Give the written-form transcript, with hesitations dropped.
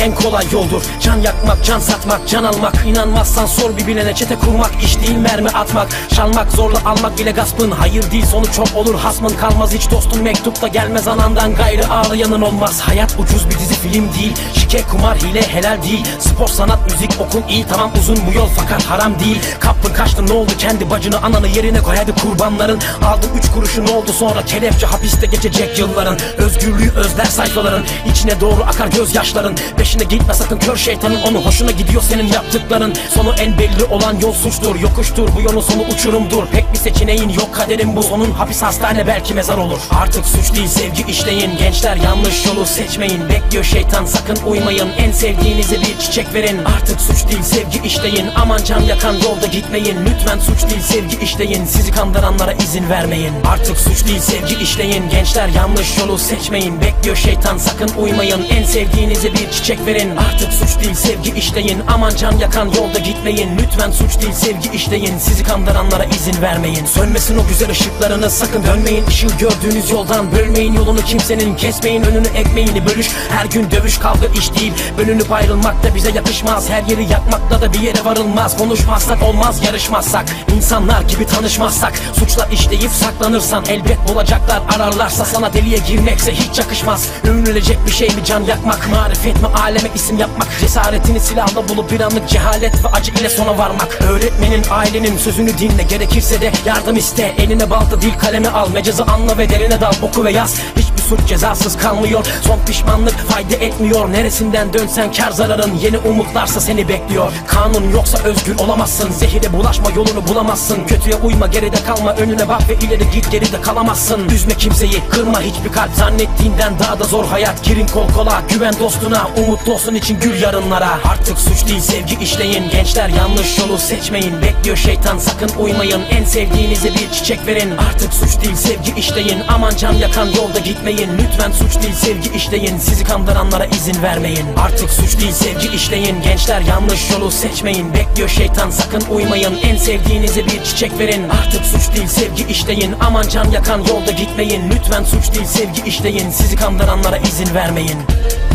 en kolay yoldur. Can yakmak, can satmak, can almak. İnanmazsan sor bir bilene, çete kurmak iş değil mermi atmak. Çalmak, zorla almak bile gaspın. Hayır değil sonu çok olur, hasmın kalmaz hiç dostun. Mektupta gelmez anandan gayrı ağlayanın olmaz. Hayat ucuz bir dizi film değil. Şike, kumar, hile helal değil. Spor, sanat, müzik, okun iyi tamam uzun bu yol fakat haram değil. Kaptın kaçtın ne oldu, kendi bacını ananı yerine koy hadi kurbanların. Aldın 3 kuruşu ne oldu sonra, kelepçe hapiste geçecek yılların. Özgürlüğü özler sayfaların, içine doğru akar gözyaşların. Peşine gitme sakın kör şeytanın, onu hoşuna gidiyor senin yaptıkların. Sonu en belli olan yol suçtur, yokuştur bu yolun sonu uçurumdur. Pek bir seçeneğin yok kaderin bu, sonun hapis hastane belki mezar olur. Artık suç değil sevgi işleyin, gençler yanlış yolu seçmeyin. Bekliyor şeytan sakın uymayın, en sevdiğinize bir çiçek verin. Artık suç değil sevgi işleyin, aman can yakan yolda gitmeyin. Lütfen suç değil sevgi işleyin, sizi kandıranlara izin vermeyin. Artık suç değil sevgi işleyin, gençler yanlış yolu seçmeyin. Bekliyor şeytan sakın uymayın, en sevdiğinize bir çiçek verin. Artık suç değil sevgi işleyin, aman can yakan yolda gitmeyin. Lütfen suç değil sevgi işleyin, sizi kandıranlara izin vermeyin. Sönmesin o güzel ışıklarını sakın dönmeyin. Işığı gördüğünüz yoldan bölmeyin, yolunu kimsenin kesmeyin. Önünü ekmeğini bölüş, her gün dövüş kavga iş değil. Bölünüp ayrılmak da bize yakışmaz, her yeri yakmakla da bir yere varılmaz. Konuşmazsak olmaz, yarışmazsak, insanlar gibi tanışmazsak. Suçlar işleyip saklanırsan elbet bulacaklar, ararlarsa sana deliye girmekse hiç yakışmaz. Övünülecek bir şey mi can yakmak, marifet mi aleme isim yapmak. Cesaretini silahla bulup bir anlık cehalet ve acı ile sona varmak. Öğretmenin ailenin sözünü dinle, gerekirse de yardım iste. Eline balta dil kalemi al, mecazı anla ve derine dal, oku ve yaz. Hiçbir suç cezasız kalmıyor, son pişmanlık fayda etmiyor. Neresinden dönsen kar zararın, yeni umutlarsa seni bekliyor. Kanun yoksa özgür olamazsın, zehire bulaşma yolunu bulamazsın. Kötüye uyma geride kalma, önüne bak ve ileri git, geride kalamazsın. Üzme kimseyi, kırma hiçbir kalp, zannettiğinden daha da zor hayat. Girin kol kola, güven dostuna, umutlu olsun için gül yarınlara. Artık suç değil sevgi işleyin, gençler yanlış yolu seçmeyin. Bekliyor şeytan sakın uymayın, en sevdiğinize bir çiçek verin. Artık suç değil sevgi işleyin, aman can yakan yolda gitmeyin. Lütfen suç değil sevgi işleyin, sizi kandıranlara izin vermeyin. Artık suç değil sevgi işleyin, gençler yanlış yolu seçmeyin. Bekliyor şeytan sakın uymayın, en sevdiğinize bir çiçek verin. Artık suç değil sevgi işleyin, aman can yakan yolda gitmeyin. Lütfen suç değil sevgi işleyin, sizi kandıranlara izin vermeyin.